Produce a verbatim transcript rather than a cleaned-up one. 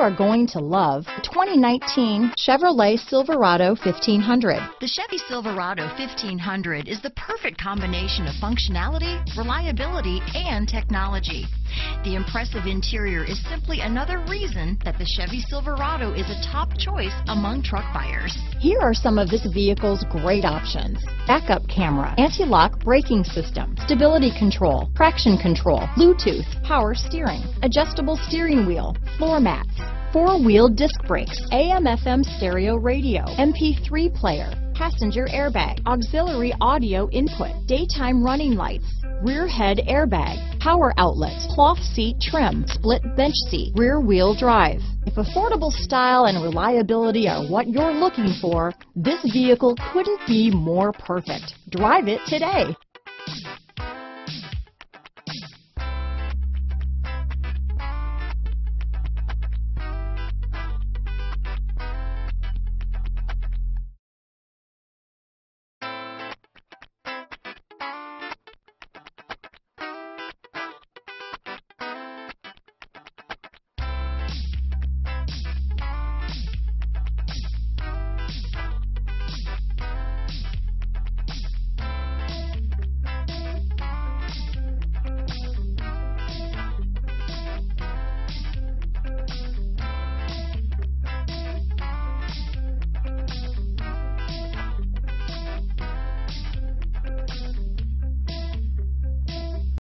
are going to love the twenty nineteen Chevrolet Silverado fifteen hundred. The Chevy Silverado fifteen hundred is the perfect combination of functionality, reliability, and technology. The impressive interior is simply another reason that the Chevy Silverado is a top choice among truck buyers. Here are some of this vehicle's great options: backup camera, anti-lock braking system, stability control, traction control, Bluetooth, power steering, adjustable steering wheel, floor mats, four-wheel disc brakes, A M F M stereo radio, M P three player, passenger airbag, auxiliary audio input, daytime running lights, rear head airbag, power outlets, cloth seat trim, split bench seat, rear wheel drive. If affordable style and reliability are what you're looking for, this vehicle couldn't be more perfect. Drive it today.